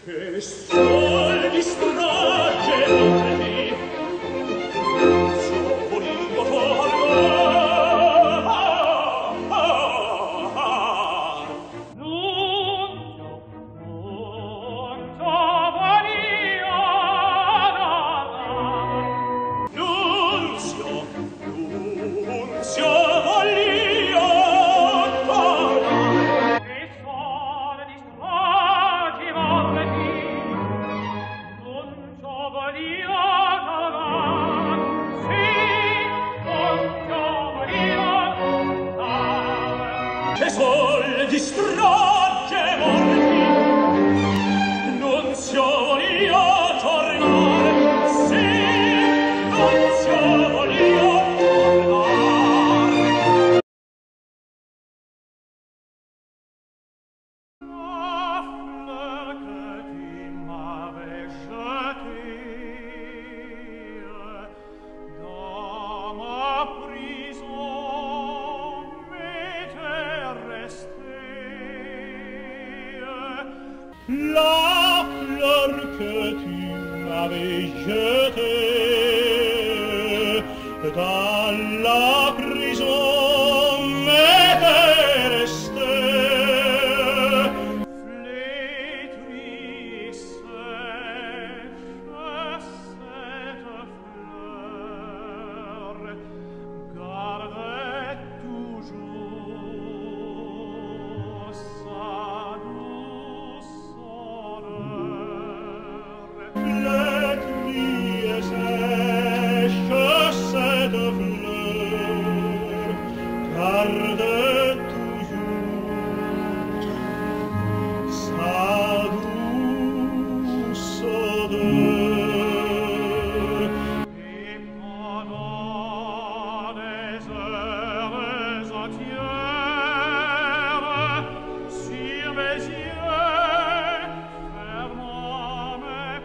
che sol distragge suo volito che sol distragge molti, Nunzio volia tornare, sì, Nunzio volia tornare. La fleur que tu m'avais jetée dans ma prison m'était restée. La fleur que tu m'avais jetée dans la prison m'était restée. Flétrie et sèche cette fleur gardait toujours sa douce odeur. Flétrie et sèche cette fleur gardait toujours sa douce odeur. Et pendant des heures entières, sur mes yeux, fermant mes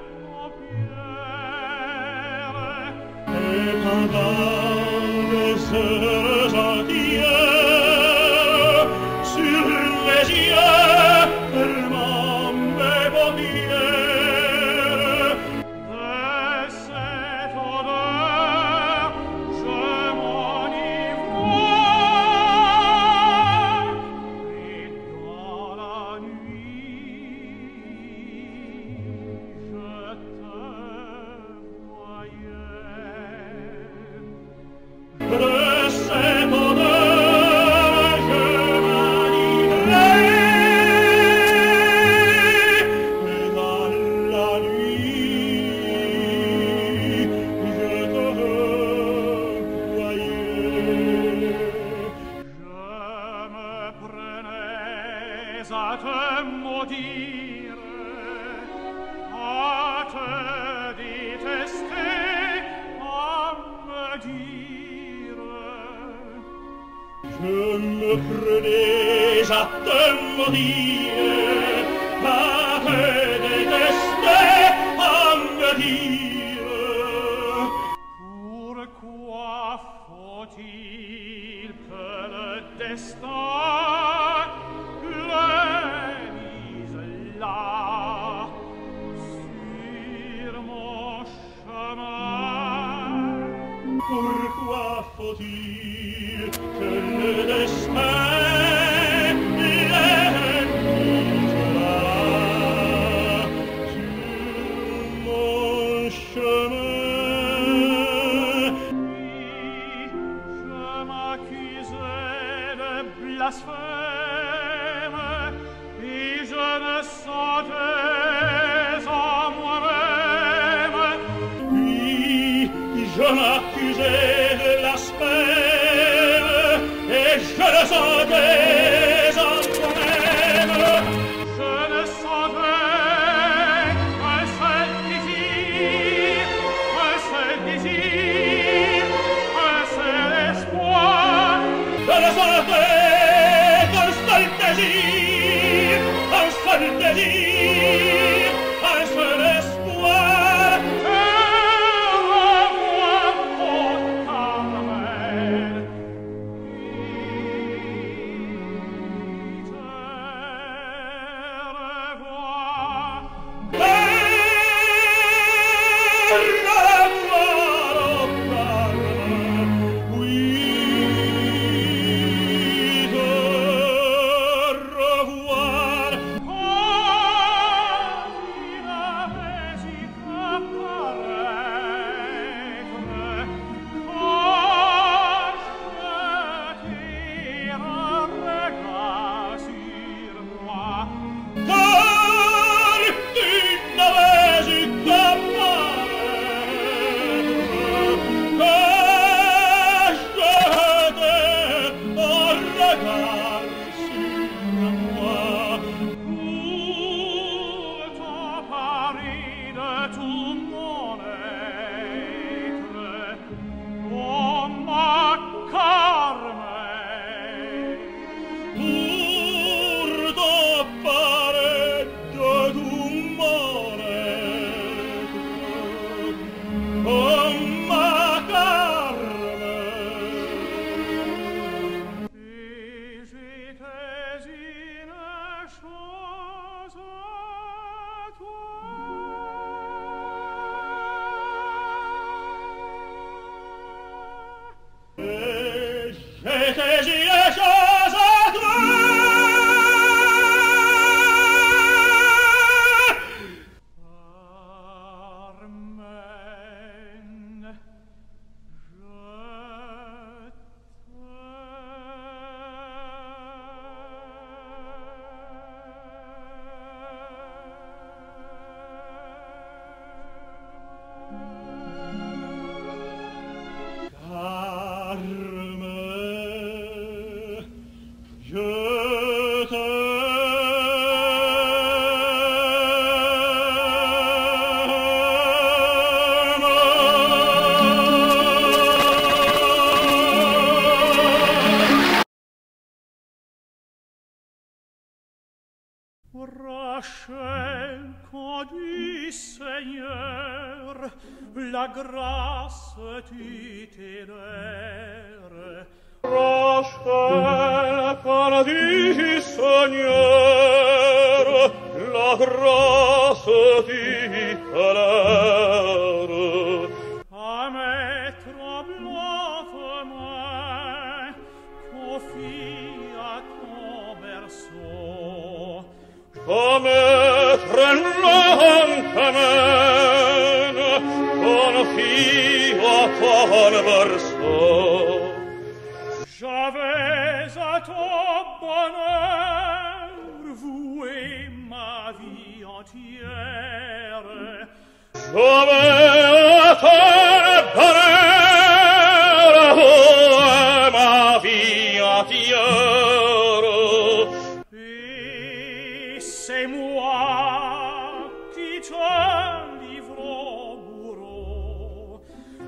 paupières, et pendant des heures entières, sur mes yeux, fermant mes paupières, de cette odeur, je m'enivrais, et dans la nuit, je te voyais. De cette odeur, je m'enivrais, et dans la nuit, je te voyais. Je me prenais à te maudire, à te détester, à me dire. Je me prenais à te maudire, à te détester, à me dire. Pourquoi faut-il que le destin le mise là, sur mon chemin? Pourquoi faut-il que le destin le mise là, sur mon chemin? Oui, je m'accusais de blasphème, et je ne sentais en moi-même. Oui, je m'accusais de blasphème, tout mon être, oh ma Carmen, pour t'apparaître de tout mon être, oh ma Carmen. Et j'étais une chose à toi. Et j'étais une chose à toi. Carmen, je Rachel, qu'au du Seigneur, la grâce tutélaire. Rachel, qu'au du Seigneur, la grâce tutélaire. À mes tremblantes mains, confie à ton berceau. Come tremolante men, confio a ton berceau. J'avais à ton bonheur voué ma vie entière. J'avais à ton bonheur voué ma vie entière. C'est moi qui te livre au bourreau.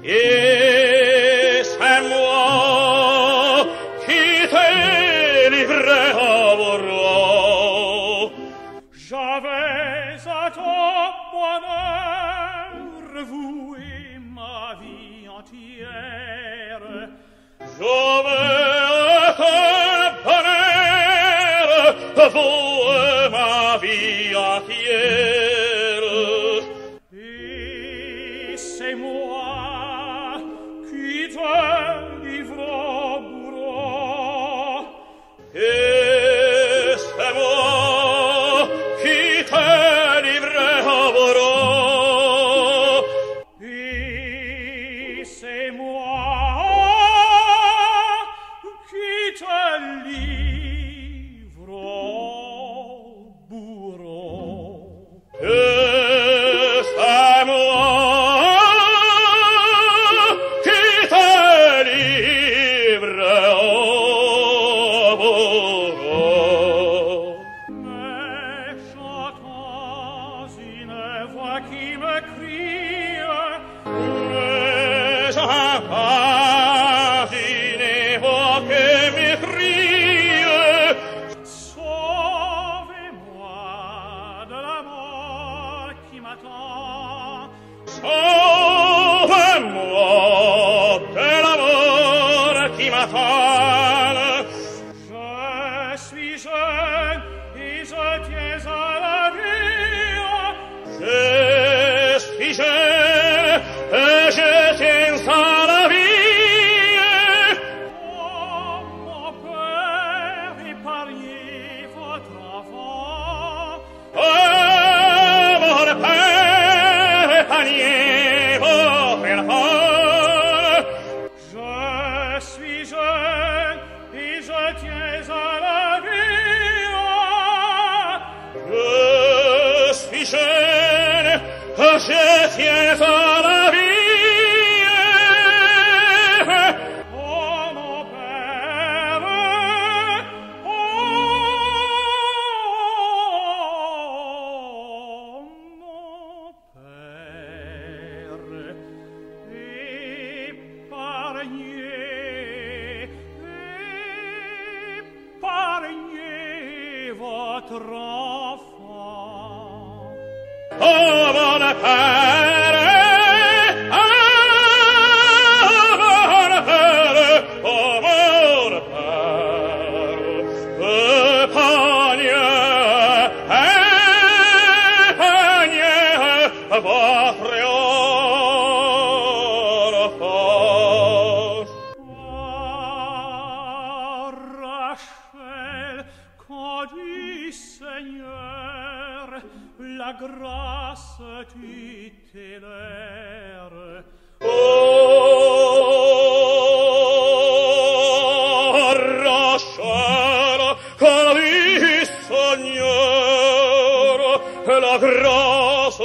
Et c'est moi qui te livre au bourreau. J'avais à ton bonheur voué ma vie entière. J'avais à ton bonheur voué ma vie entière. Et c'est moi qui te livre au bourreau. Et c'est moi qui te livre au bourreau. Et c'est moi qui te livre au bourreau. Et c'est moi qui te livre au bourreau. Mais j'entends une voix qui me crie, mais j'entends une voix qui me crie, sauvez-moi de la mort qui m'attend. Sauve-moi de la mort qui m'attend. Je suis jeune et je tiens à la vie. Je suis jeune et je tiens à la vie. Oh, mon père, épargnez votre enfant. Oh, mon père, épargnez votre enfant. Je suis jeune et je tiens à la vie. Je suis jeune, je tiens à la vie. Oh, mon père, oh, mon père. votre enfant. Oh mon père, la grâce tutélaire. Oh, Rachel, qu'a dit Seigneur, la grâce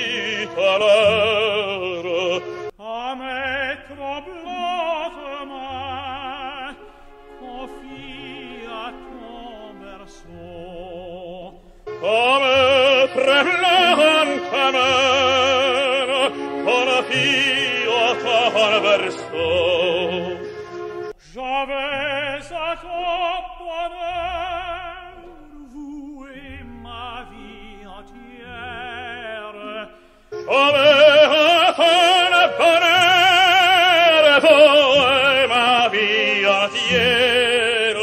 tutélaire. À mes tremblantes mains, confie à ton berceau. À mes tremblantes mains, confie à ton berceau. J'avais à ton bonheur voué ma vie entière. J'avais à ton bonheur voué ma vie entière.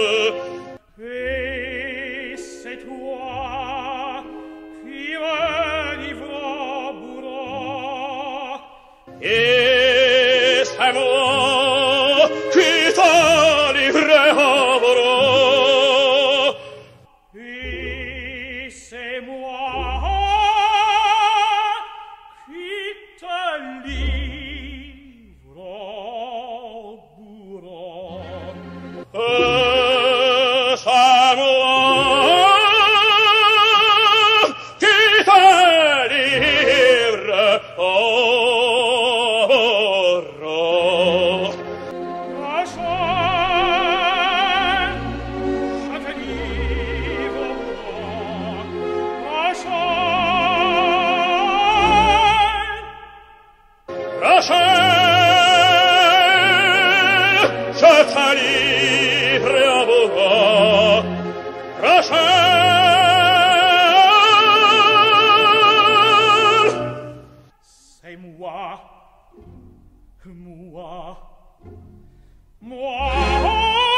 Et c'est toi qui me livres au bourreau. Et c'est moi qui te livre au bourreau. Et c'est moi qui te livre au bourreau. C'est moi qui te livre au bourreau. Rachel, je te livre au bourreau. Rachel, je te livre au bourreau. Rachel, c'est moi, moi, moi.